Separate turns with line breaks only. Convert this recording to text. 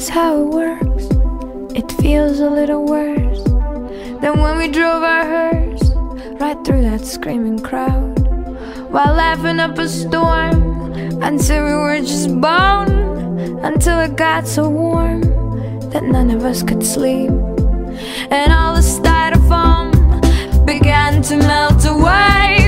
is how it works. It feels a little worse than when we drove our hearse right through that screaming crowd, while laughing up a storm until we were just bone, until it got so warm that none of us could sleep, and all the styrofoam began to melt away.